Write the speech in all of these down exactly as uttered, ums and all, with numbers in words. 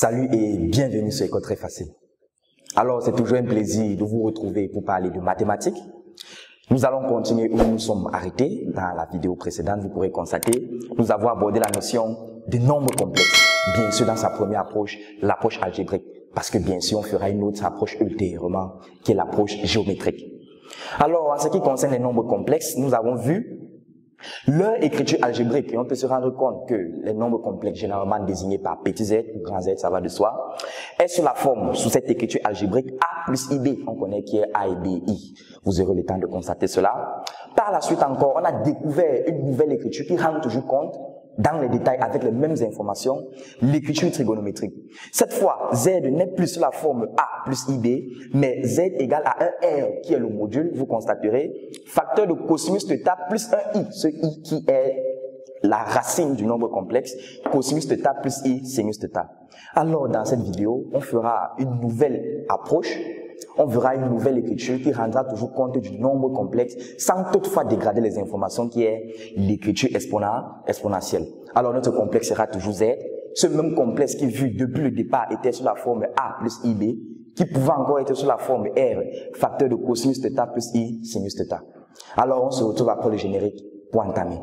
Salut et bienvenue sur École Très Facile. Alors, c'est toujours un plaisir de vous retrouver pour parler de mathématiques. Nous allons continuer où nous sommes arrêtés. Dans la vidéo précédente, vous pourrez constater, nous avons abordé la notion de nombre complexe. Bien sûr, dans sa première approche, l'approche algébrique. Parce que bien sûr, on fera une autre approche ultérieurement, qui est l'approche géométrique. Alors, en ce qui concerne les nombres complexes, nous avons vu leur écriture algébrique, et on peut se rendre compte que les nombres complexes, généralement désignés par petit z ou grand z, ça va de soi, est sous la forme, sous cette écriture algébrique, a plus ib, on connaît qui est a et b, i. Vous aurez le temps de constater cela. Par la suite encore, on a découvert une nouvelle écriture qui rend toujours compte, dans les détails avec les mêmes informations, l'écriture trigonométrique. Cette fois, z n'est plus sous la forme a plus ib, mais z égale à un r qui est le module, vous constaterez, facteur de cosinus θ plus un i, ce i qui est la racine du nombre complexe, cosinus θ plus i sinus θ. Alors dans cette vidéo, on fera une nouvelle approche, on verra une nouvelle écriture qui rendra toujours compte du nombre complexe sans toutefois dégrader les informations qui est l'écriture exponentielle. Alors notre complexe sera toujours z, ce même complexe qui vu depuis le départ était sous la forme a plus ib, qui pouvait encore être sous la forme r, facteur de cosinus θ plus i sinus θ. Alors on se retrouve après le générique pour entamer.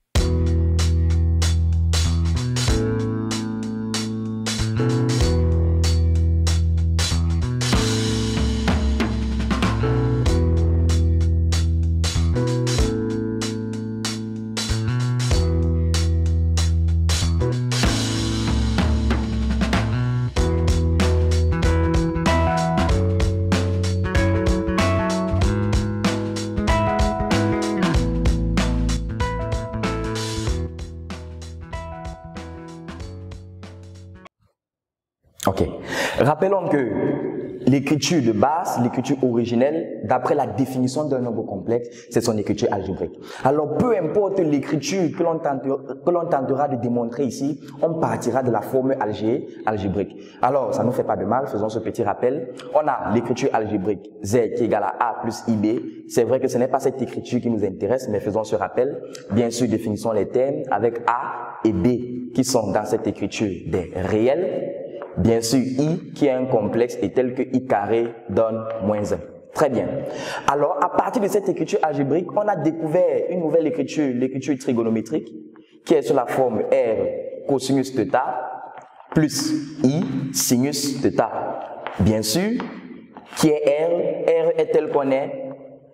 Ok. Rappelons que l'écriture de base, l'écriture originelle, d'après la définition d'un nombre complexe, c'est son écriture algébrique. Alors, peu importe l'écriture que l'on tentera, que l'on tentera de démontrer ici, on partira de la forme algé, algébrique. Alors, ça ne nous fait pas de mal, faisons ce petit rappel. On a l'écriture algébrique z qui est égale à a plus ib. C'est vrai que ce n'est pas cette écriture qui nous intéresse, mais faisons ce rappel. Bien sûr, définissons les termes avec a et b qui sont dans cette écriture des réels. Bien sûr, i qui est un complexe est tel que i carré donne moins un. Très bien. Alors, à partir de cette écriture algébrique, on a découvert une nouvelle écriture, l'écriture trigonométrique, qui est sous la forme r cosinus θ plus i sinus θ. Bien sûr, qui est r, r est tel qu'on est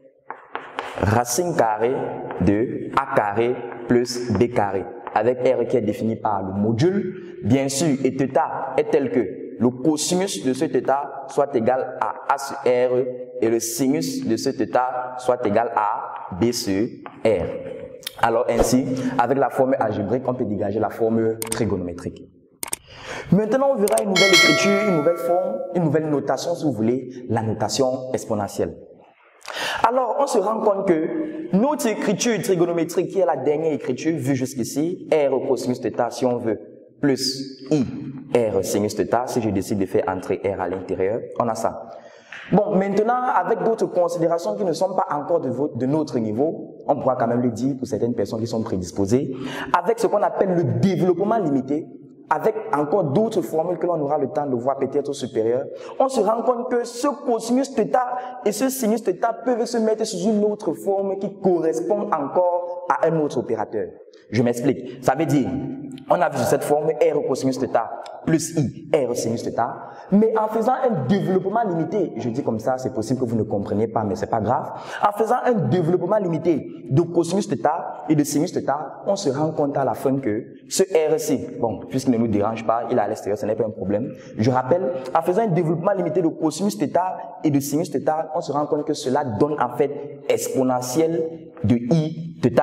racine carrée de a carré plus b carré, avec r qui est défini par le module. Bien sûr, et θ est tel que le cosinus de ce θ soit égal à a sur r et le sinus de ce θ soit égal à b sur r. Alors ainsi, avec la formule algébrique, on peut dégager la formule trigonométrique. Maintenant, on verra une nouvelle écriture, une nouvelle forme, une nouvelle notation, si vous voulez, la notation exponentielle. Alors, on se rend compte que notre écriture trigonométrique, qui est la dernière écriture vue jusqu'ici, r cosinus θ, si on veut, plus i r sinus θ, si je décide de faire entrer r à l'intérieur, on a ça. Bon, maintenant, avec d'autres considérations qui ne sont pas encore de, votre, de notre niveau, on pourra quand même le dire pour certaines personnes qui sont prédisposées, avec ce qu'on appelle le développement limité, avec encore d'autres formules que l'on aura le temps de voir peut-être supérieures, on se rend compte que ce cosinus θ et ce sinus θ peuvent se mettre sous une autre forme qui correspond encore à un autre opérateur. Je m'explique. Ça veut dire, on a vu cette forme r cosinus θ plus i r sinus θ, mais en faisant un développement limité, je dis comme ça, c'est possible que vous ne compreniez pas, mais c'est pas grave. En faisant un développement limité de cosinus θ et de sinus θ, on se rend compte à la fin que ce r-ci, bon, puisqu'il ne nous dérange pas, il est à l'extérieur, ce n'est pas un problème. Je rappelle, en faisant un développement limité de cosinus θ et de sinus θ, on se rend compte que cela donne en fait exponentielle de i θ.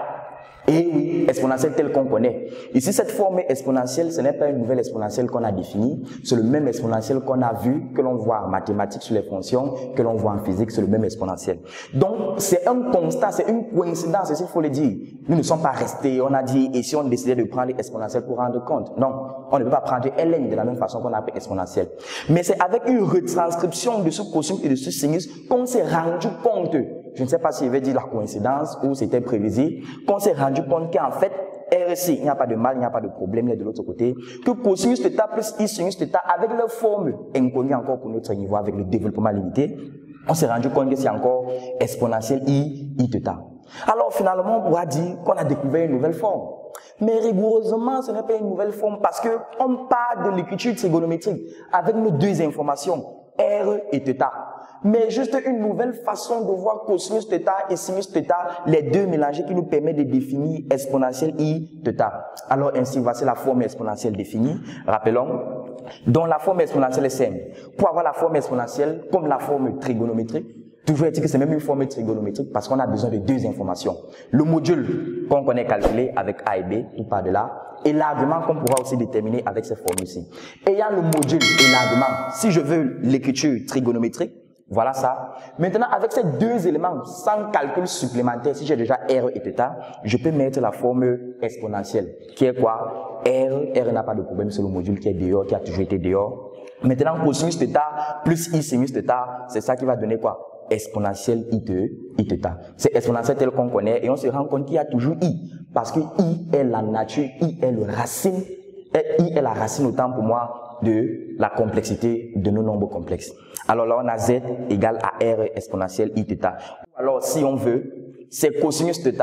Et oui, exponentielle telle qu'on connaît. Ici, cette forme exponentielle, ce n'est pas une nouvelle exponentielle qu'on a définie, c'est le même exponentiel qu'on a vu, que l'on voit en mathématiques sur les fonctions, que l'on voit en physique, c'est le même exponentiel. Donc, c'est un constat, c'est une coïncidence, il faut le dire. Nous ne sommes pas restés, on a dit, et si on décidait de prendre exponentielle pour rendre compte? Non, on ne peut pas prendre ln de la même façon qu'on appelle exponentielle. Mais c'est avec une retranscription de ce cosinus et de ce sinus qu'on s'est rendu compte je ne sais pas s'il veut dire la coïncidence ou c'était prévisible, qu'on s'est rendu compte qu'en fait, R ici, il n'y a pas de mal, il n'y a pas de problème, il est de l'autre côté. Que cosinus θ plus I sinus θ avec leur forme inconnue encore pour notre niveau avec le développement limité, on s'est rendu compte que c'est encore exponentielle I, Iθ. Alors finalement, on pourra dire qu'on a découvert une nouvelle forme. Mais rigoureusement, ce n'est pas une nouvelle forme parce qu'on part de l'écriture trigonométrique avec nos deux informations, R et θ. Mais juste une nouvelle façon de voir cosinus θ et sinus θ, les deux mélangés qui nous permet de définir exponentielle I θ. Alors ainsi, voici la forme exponentielle définie. Rappelons, dont la forme exponentielle est simple. Pour avoir la forme exponentielle, comme la forme trigonométrique, toujours est-il que c'est même une forme trigonométrique parce qu'on a besoin de deux informations. Le module qu'on connaît calculé avec A et B, tout par de là, et l'argument qu'on pourra aussi déterminer avec ces formules-ci. Ayant le module et l'argument, si je veux l'écriture trigonométrique, voilà ça. Maintenant, avec ces deux éléments, sans calcul supplémentaire, si j'ai déjà R et θ, je peux mettre la forme exponentielle, qui est quoi? R, R n'a pas de problème, c'est le module qui est dehors, qui a toujours été dehors. Maintenant, cosinus θ plus I sinus θ, c'est ça qui va donner quoi? Exponentielle I, I θ. C'est exponentielle tel qu'on connaît et on se rend compte qu'il y a toujours I, parce que I est la nature, I est le racine, et I est la racine autant pour moi de la complexité de nos nombres complexes. Alors là, on a Z égale à R exponentielle I θ. Alors, si on veut, c'est cosinus θ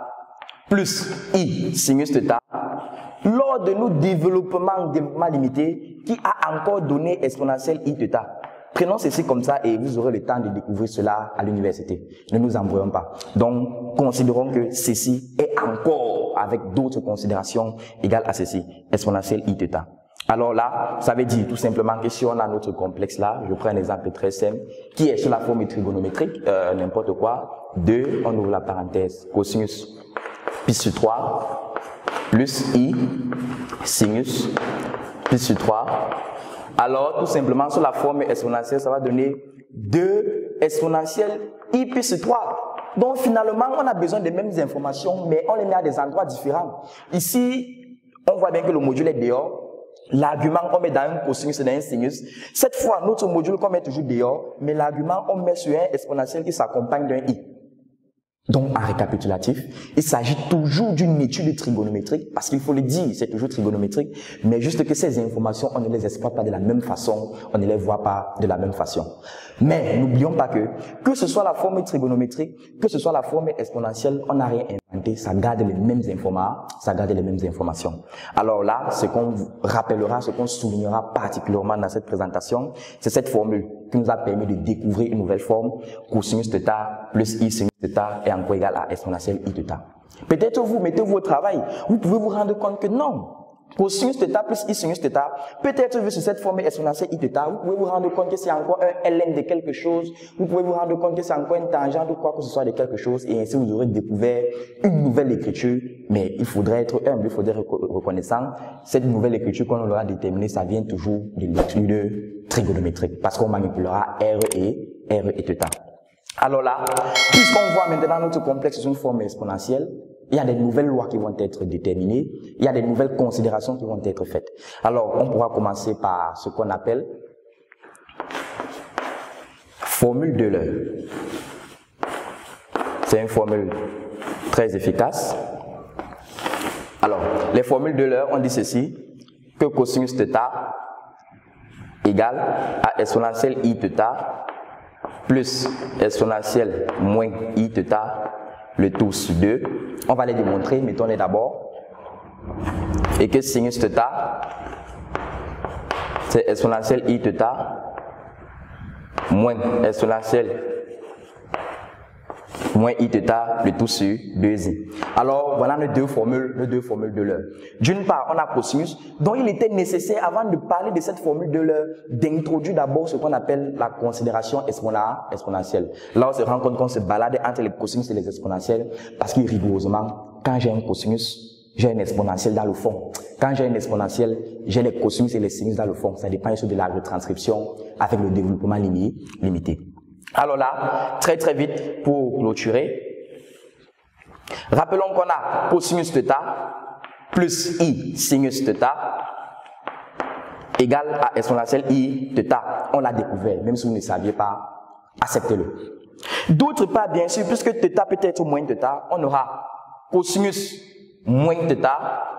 plus I sinus θ lors de nos développements, développement limité qui a encore donné exponentielle I θ. Prenons ceci comme ça et vous aurez le temps de découvrir cela à l'université. Ne nous embrouillons pas. Donc, considérons que ceci est encore, avec d'autres considérations, égal à ceci, exponentielle I θ. Alors là, ça veut dire tout simplement que si on a notre complexe là, je prends un exemple très simple, qui est sur la forme trigonométrique, euh, n'importe quoi, deux, on ouvre la parenthèse, cosinus pi sur trois, plus I, sinus, pi sur trois. Alors, tout simplement, sur la forme exponentielle, ça va donner deux exponentielle I pi sur trois. Donc, finalement, on a besoin des mêmes informations, mais on les met à des endroits différents. Ici, on voit bien que le module est dehors. L'argument, on met dans un cosinus et dans un sinus. Cette fois, notre module qu'on met toujours dehors, mais l'argument, on met sur un exponentiel qui s'accompagne d'un I. Donc, en récapitulatif, il s'agit toujours d'une étude trigonométrique, parce qu'il faut le dire, c'est toujours trigonométrique, mais juste que ces informations, on ne les exploite pas de la même façon, on ne les voit pas de la même façon. Mais n'oublions pas que, que ce soit la forme trigonométrique, que ce soit la forme exponentielle, on n'a rien inventé, ça garde les mêmes informations, ça garde les mêmes informations. Alors là, ce qu'on rappellera, ce qu'on soulignera particulièrement dans cette présentation, c'est cette formule qui nous a permis de découvrir une nouvelle forme, cosinus θ plus I sinus θ est encore égal à exponentielle I θ. Peut-être vous mettez-vous au travail, vous pouvez vous rendre compte que non. Cosinus θ plus I sinus θ, peut-être vu sur cette forme exponentielle I θ, vous pouvez vous rendre compte que c'est encore un ln de quelque chose, vous pouvez vous rendre compte que c'est encore une tangente ou quoi que ce soit de quelque chose, et ainsi vous aurez découvert une nouvelle écriture, mais il faudrait être humble, il faudrait être reconnaissant. Cette nouvelle écriture qu'on aura déterminée, ça vient toujours de l'étude trigonométrique, parce qu'on manipulera R et R et θ. Alors là, puisqu'on voit maintenant notre complexe sous une forme exponentielle, il y a des nouvelles lois qui vont être déterminées, il y a des nouvelles considérations qui vont être faites. Alors, on pourra commencer par ce qu'on appelle formule d'Euler. C'est une formule très efficace. Alors, les formules d'Euler, on dit ceci, que cosinus θ égale à exponentielle I θ plus exponentielle moins I θ, le tout sur deux. On va les démontrer, mettons-les d'abord. Et que sinus θ, c'est exponentielle I θ moins exponentielle moins I θ, le tout sur deux i. Alors, voilà nos deux formules, nos deux formules d'Euler. D'une part, on a cosinus, dont il était nécessaire, avant de parler de cette formule d'Euler, d'introduire d'abord ce qu'on appelle la considération exponentielle. Là, on se rend compte qu'on se balade entre les cosinus et les exponentielles, parce que rigoureusement, quand j'ai un cosinus, j'ai un exponentiel dans le fond. Quand j'ai un exponentiel, j'ai les cosinus et les sinus dans le fond. Ça dépend de la retranscription avec le développement limité. Alors là, très très vite, pour clôturer, rappelons qu'on a cosinus θ plus I sinus θ égale à exponentielle I θ. On l'a découvert, même si vous ne saviez pas, acceptez-le. D'autre part, bien sûr, puisque θ peut être moins θ, on aura cosinus moins θ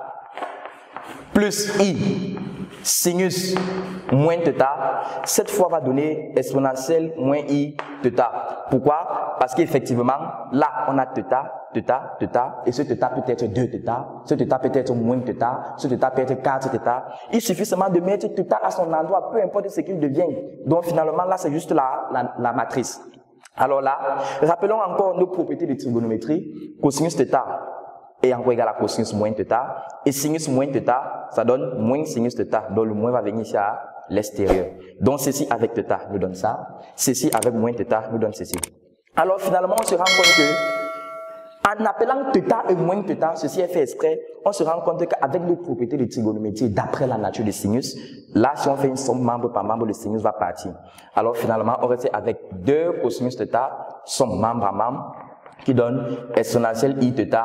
plus I sinus moins θ, cette fois va donner exponentielle moins I θ. Pourquoi? Parce qu'effectivement, là, on a θ, θ, θ, et ce θ peut être deux θ, ce θ peut être moins θ, ce θ peut être quatre θ. Il suffit seulement de mettre θ à son endroit, peu importe ce qu'il devient. Donc finalement, là, c'est juste la, la, la matrice. Alors là, rappelons encore nos propriétés de trigonométrie. Cosinus θ est encore égal à cosinus moins θ, et sinus moins θ, ça donne moins sinus θ, donc le moins va venir ici à l'extérieur. Donc ceci avec θ nous donne ça, ceci avec moins θ nous donne ceci. Alors finalement, on se rend compte que, en appelant θ et moins θ, ceci est fait exprès, on se rend compte qu'avec nos propriétés de trigonométrie, d'après la nature des sinus, là, si on fait une somme membre par membre, le sinus va partir. Alors finalement, on reste avec deux cosinus θ, somme membre par membre, qui donne exponentielle I θ,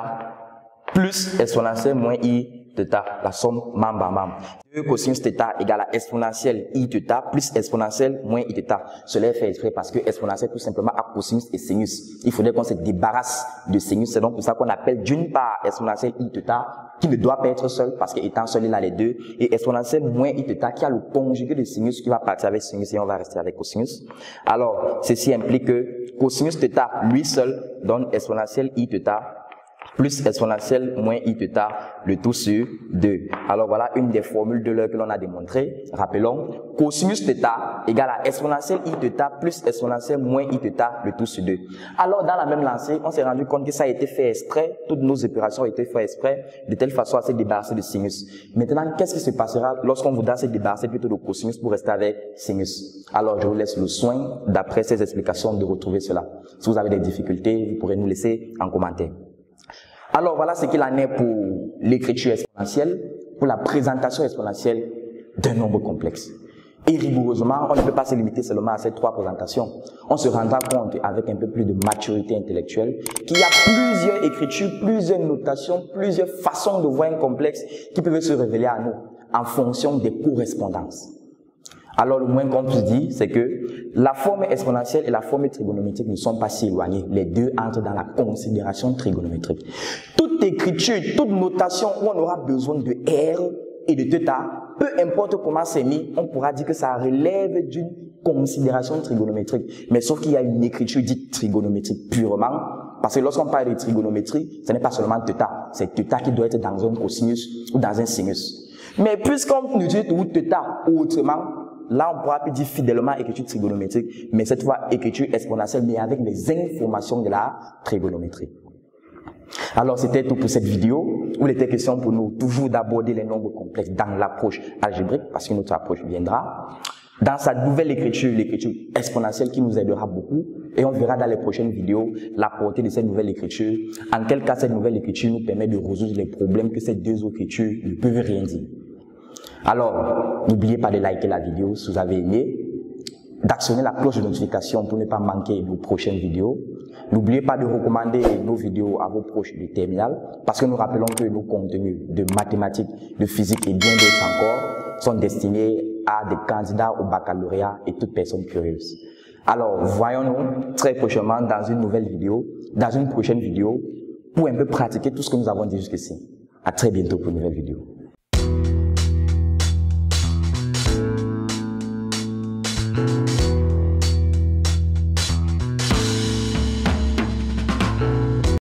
plus exponentielle moins I θ, la somme membre à membre. deux cosinus θ égale à exponentielle I θ plus exponentielle moins I θ. Cela est fait exprès parce que exponentielle tout simplement à cosinus et sinus. Il faudrait qu'on se débarrasse de sinus. C'est donc pour ça qu'on appelle d'une part exponentielle I θ qui ne doit pas être seul parce qu'étant seul il a les deux, et exponentielle moins I θ qui a le conjugué de sinus qui va partir avec sinus et on va rester avec cosinus. Alors ceci implique que cosinus θ lui seul donne exponentielle I θ plus exponentielle moins I θ, le tout sur deux. Alors voilà une des formules de l'heure que l'on a démontré. Rappelons, cosinus θ égale à exponentielle I θ plus exponentielle moins I θ, le tout sur deux. Alors dans la même lancée, on s'est rendu compte que ça a été fait exprès, toutes nos opérations ont été faites exprès, de telle façon à se débarrasser de sinus. Maintenant, qu'est-ce qui se passera lorsqu'on voudra se débarrasser plutôt de cosinus pour rester avec sinus? Alors je vous laisse le soin, d'après ces explications, de retrouver cela. Si vous avez des difficultés, vous pourrez nous laisser en commentaire. Alors voilà ce qu'il en est pour l'écriture exponentielle, pour la présentation exponentielle d'un nombre complexe. Et rigoureusement, on ne peut pas se limiter seulement à ces trois présentations. On se rendra compte avec un peu plus de maturité intellectuelle qu'il y a plusieurs écritures, plusieurs notations, plusieurs façons de voir un complexe qui peuvent se révéler à nous en fonction des correspondances. Alors le moins qu'on puisse dire, c'est que la forme exponentielle et la forme trigonométrique ne sont pas si éloignées. Les deux entrent dans la considération trigonométrique. Toute écriture, toute notation où on aura besoin de R et de θ, peu importe comment c'est mis, on pourra dire que ça relève d'une considération trigonométrique. Mais sauf qu'il y a une écriture dite trigonométrique purement, parce que lorsqu'on parle de trigonométrie, ce n'est pas seulement θ, c'est θ qui doit être dans un cosinus ou dans un sinus. Mais puisqu'on utilise tout θ autrement, là, on pourra plus dire fidèlement écriture trigonométrique, mais cette fois écriture exponentielle, mais avec les informations de la trigonométrie. Alors, c'était tout pour cette vidéo, où il était question pour nous toujours d'aborder les nombres complexes dans l'approche algébrique, parce que notre approche viendra. Dans sa nouvelle écriture, l'écriture exponentielle qui nous aidera beaucoup, et on verra dans les prochaines vidéos la portée de cette nouvelle écriture, en quel cas cette nouvelle écriture nous permet de résoudre les problèmes que ces deux écritures ne peuvent rien dire. Alors, n'oubliez pas de liker la vidéo si vous avez aimé, d'actionner la cloche de notification pour ne pas manquer nos prochaines vidéos. N'oubliez pas de recommander nos vidéos à vos proches du terminal, parce que nous rappelons que nos contenus de mathématiques, de physique et bien d'autres encore sont destinés à des candidats au baccalauréat et toute personne curieuse. Alors, voyons-nous très prochainement dans une nouvelle vidéo, dans une prochaine vidéo, pour un peu pratiquer tout ce que nous avons dit jusqu'ici. À très bientôt pour une nouvelle vidéo.